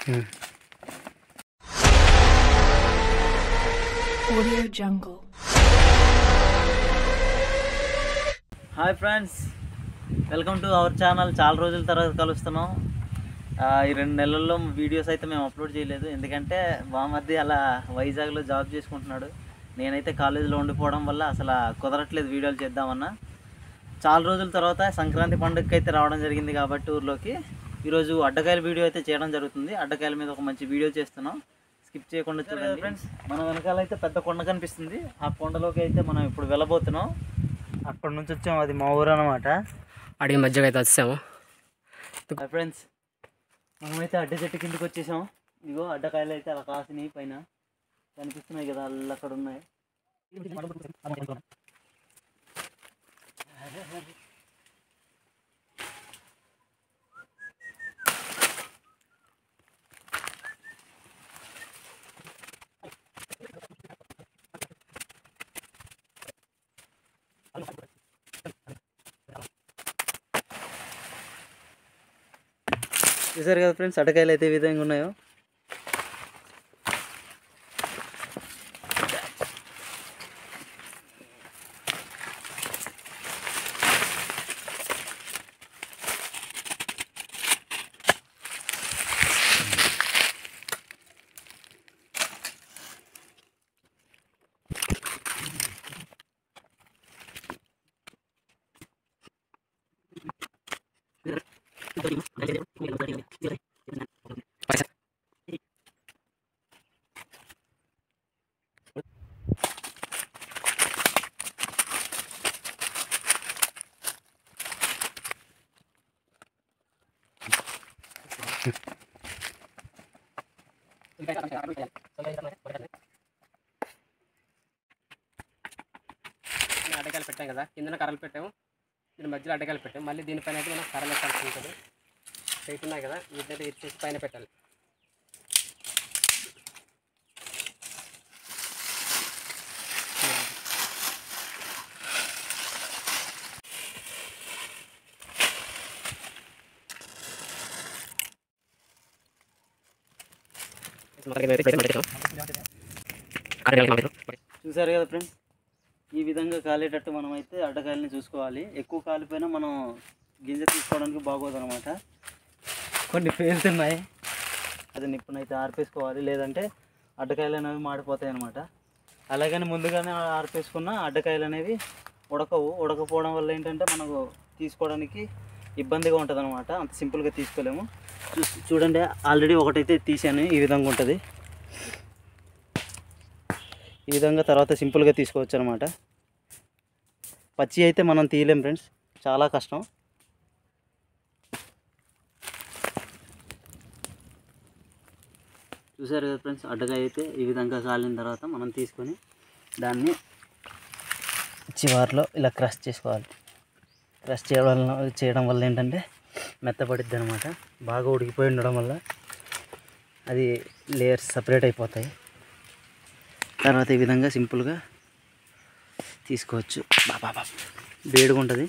Audio Jungle. Hi friends, welcome to our channel. చాలా రోజుల తర్వాత కలుస్తున్నాం. ఈ 2 నెలల్లో వీడియోస్ అయితే మేము అప్లోడ్ చేయలేదు, ఎందుకంటే మా మధ్య అలా వైజాగ్లో జాబ్ చేసుకుంటున్నాడు. నేనైతే కాలేజీలో ఉండిపోవడం వల్ల అసలు కుదరట్లేదు వీడియోలు చేద్దామన్నా. చాలా రోజుల తర్వాత సంక్రాంతి పండుగకి అయితే రావడం జరిగింది కాబట్టి ఊర్లోకి ఈరోజు అడ్డకాయల వీడియో అయితే చేయడం జరుగుతుంది. అడ్డకాయల మీద ఒక మంచి వీడియో చేస్తున్నాం, స్కిప్ చేయకుండా చూడండి ఫ్రెండ్స్. మన వెనకాల అయితే పెద్ద కొండ కనిపిస్తుంది. ఆ కొండలోకి అయితే మనం ఇప్పుడు వెళ్ళబోతున్నాం. అక్కడ నుంచి వచ్చాము, అది మా ఊరు అనమాట. అడిగి మధ్యగా అయితే వచ్చాము ఫ్రెండ్స్. మనమైతే అడ్డ చెట్టు కిందకి వచ్చేసాం. ఇగో అడ్డకాయలు అయితే అలా కాసినాయి, పైన కనిపిస్తున్నాయి కదా, అల్ల అక్కడ ఉన్నాయి. చూసారు కదా ఫ్రెండ్స్, అడ్డకాయలు అయితే ఈ విధంగా ఉన్నాయో. అడ్డకాయలు పెట్టాం కదా, కిందన కర్రలు పెట్టాము, దీని మధ్యలో అడ్డకాయలు పెట్టాము. మళ్ళీ దీనిపైన అయితే మనం కర్రలు పెట్టాల్సి ఉంటుంది. హైట్ ఉన్నాయి కదా, వీటిని ఇచ్చేసి పైన పెట్టాలి. చూసారు కదా ఫ్రెండ్స్, ఈ విధంగా కాలేటట్టు మనం అయితే అడ్డకాయలని చూసుకోవాలి. ఎక్కువ కాలిపోయినా మనం గింజ తీసుకోవడానికి బాగోదు అనమాట. కొన్ని పేలుతున్నాయి, అది నిప్పునైతే ఆర్పేసుకోవాలి, లేదంటే అడ్డకాయలు అనేవి మాడిపోతాయి అనమాట. అలాగని ముందుగానే ఆర్పేసుకున్న అడ్డకాయలు అనేవి ఉడకపోవడం వల్ల ఏంటంటే మనకు తీసుకోవడానికి ఇబ్బందిగా ఉంటుంది అనమాట. అంత సింపుల్గా తీసుకోలేము. చూడండి, ఆల్రెడీ ఒకటైతే తీసాను. ఈ విధంగా ఉంటుంది. ఈ విధంగా తర్వాత సింపుల్గా తీసుకోవచ్చు అనమాట. పచ్చి అయితే మనం తీయలేం ఫ్రెండ్స్, చాలా కష్టం. చూసారు కదా ఫ్రెండ్స్, అడ్డకాయ అయితే ఈ విధంగా కాలిన తర్వాత మనం తీసుకొని దాన్ని చివర్లో ఇలా క్రష్ చేసుకోవాలి. క్రష్ చేయడం వల్ల ఏంటంటే మెత్తపడిద్ది అనమాట. బాగా ఉడికిపోయి ఉండడం వల్ల అది లేయర్స్ సపరేట్ అయిపోతాయి. తర్వాత ఈ విధంగా సింపుల్గా తీసుకోవచ్చు. బాబా వేడిగా ఉంటుంది.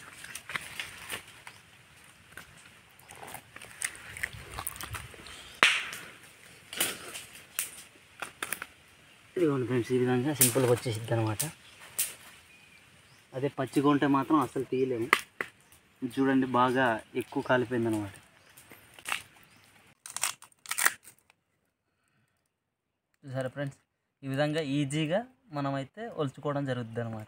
ఇదిగోండి ఫ్రెండ్స్, ఈ విధంగా సింపుల్గా వచ్చేసిద్ది అనమాట. అదే పచ్చిగా ఉంటే మాత్రం అసలు తీయలేము. చూడండి, బాగా ఎక్కువ కాలిపోయింది అనమాట. చూసారా ఫ్రెండ్స్, ఈ విధంగా ఈజీగా మనమైతే ఒలుచుకోవడం జరుగుతుంది అనమాట.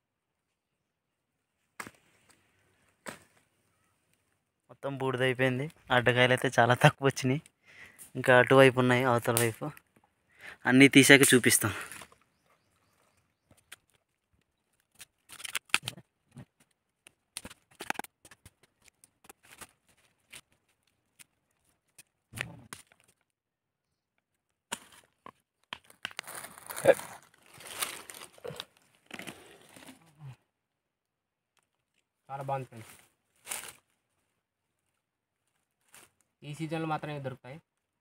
మొత్తం బూడిదైపోయింది. అడ్డకాయలు అయితే చాలా తక్కువ వచ్చినాయి. ఇంకా అటువైపు ఉన్నాయి, అవతల వైపు. అన్నీ తీసాక చూపిస్తాం. చాలా బాగుంది ఫ్రెండ్స్. ఈ సీజన్లో మాత్రమే దొరుకుతాయి.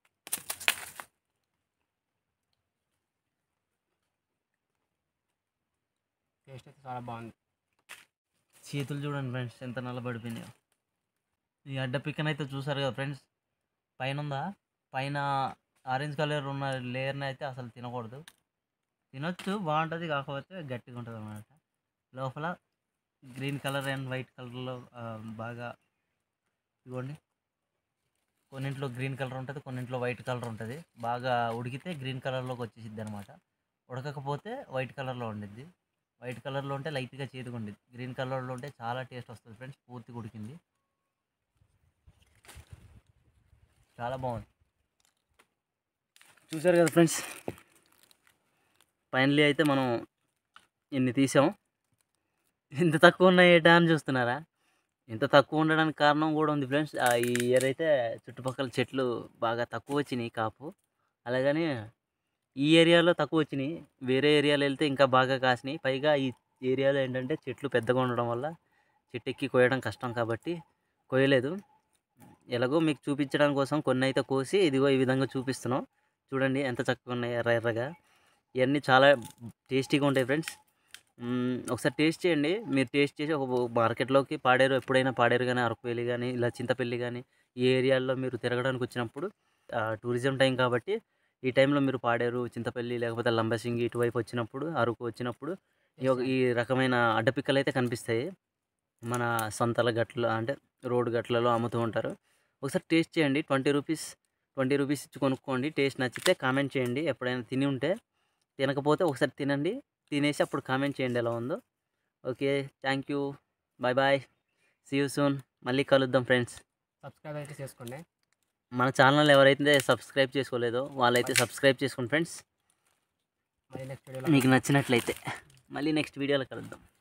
టేస్ట్ అయితే చాలా బాగుంది. చేతులు చూడండి ఫ్రెండ్స్ ఎంత నల్లబడిపోయినాయో. ఈ అడ్డ పిక్కనైతే చూసారు కదా ఫ్రెండ్స్, పైన ఉందా పైన ఆరెంజ్ కలర్ ఉన్న లేయర్ని అయితే అసలు తినకూడదు. తినొచ్చు, బాగుంటుంది, కాకపోతే గట్టిగా ఉంటుంది అన్నమాట. లోపల గ్రీన్ కలర్ అండ్ వైట్ కలర్లో బాగా ఇవ్వండి. కొన్నింట్లో గ్రీన్ కలర్ ఉంటుంది, కొన్నింట్లో వైట్ కలర్ ఉంటుంది. బాగా ఉడికితే గ్రీన్ కలర్లోకి వచ్చేసిద్ది అనమాట. ఉడకకపోతే వైట్ కలర్లో ఉండిద్ది. వైట్ కలర్లో ఉంటే లైట్గా చేదుగా ఉండిద్ది. గ్రీన్ కలర్లో ఉంటే చాలా టేస్ట్ వస్తుంది ఫ్రెండ్స్. పూర్తిగా ఉడికింది, చాలా బాగుంది. చూసారు కదా ఫ్రెండ్స్, ఫైనలీ అయితే మనం ఇన్ని తీసాం. ఇంత తక్కువ ఉన్నాయి ఏటా అని చూస్తున్నారా? ఇంత తక్కువ ఉండడానికి కారణం కూడా ఉంది ఫ్రెండ్స్. ఈ ఇయర్ అయితే చుట్టుపక్కల చెట్లు బాగా తక్కువ వచ్చినాయి కాపు. అలాగని ఈ ఏరియాలో తక్కువ వచ్చినాయి, వేరే ఏరియాలో వెళ్తే ఇంకా బాగా కాసినాయి. పైగా ఈ ఏరియాలో ఏంటంటే చెట్లు పెద్దగా ఉండడం వల్ల చెట్టు ఎక్కి కోయడం కష్టం కాబట్టి కోయలేదు. ఎలాగో మీకు చూపించడం కోసం కొన్ని అయితే కోసి ఇదిగో ఈ విధంగా చూపిస్తున్నాం. చూడండి ఎంత చక్కగా ఉన్నాయి, ఎర్ర ఎర్రగా. ఇవన్నీ చాలా టేస్టీగా ఉంటాయి ఫ్రెండ్స్. ఒకసారి టేస్ట్ చేయండి. మీరు టేస్ట్ చేసి ఒక మార్కెట్లోకి పాడేరు, ఎప్పుడైనా పాడేరు కానీ అరకువేలి కానీ ఇలా చింతపల్లి కానీ ఈ ఏరియాల్లో మీరు తిరగడానికి వచ్చినప్పుడు, టూరిజం టైం కాబట్టి ఈ టైంలో మీరు పాడేరు, చింతపల్లి లేకపోతే లంబసింగి ఇటువైపు వచ్చినప్పుడు, అరకు వచ్చినప్పుడు ఈ రకమైన అడ్డపిక్కలు అయితే కనిపిస్తాయి. మన సంతల గట్లు అంటే రోడ్డు గట్లలో అమ్ముతూ ఉంటారు. ఒకసారి టేస్ట్ చేయండి. 20 రూపీస్ ఇచ్చి కొనుక్కోండి. టేస్ట్ నచ్చితే కామెంట్ చేయండి. ఎప్పుడైనా తిని ఉంటే, తినకపోతే ఒకసారి తినండి, తినేసి అప్పుడు కామెంట్ చేయండి ఎలా ఉందో. Okay, thank you, bye bye, see you soon. మళ్ళీ కలుద్దాం ఫ్రెండ్స్. సబ్స్క్రైబ్ అయితే చేసుకోండి. మన ఛానల్ ఎవరైతే సబ్స్క్రైబ్ చేసుకోలేదో వాళ్ళైతే సబ్స్క్రైబ్ చేసుకోండి ఫ్రెండ్స్. మళ్ళీ నెక్స్ట్ వీడియోలో మీకు నచ్చినట్లయితే మళ్ళీ నెక్స్ట్ వీడియోలో కలుద్దాం.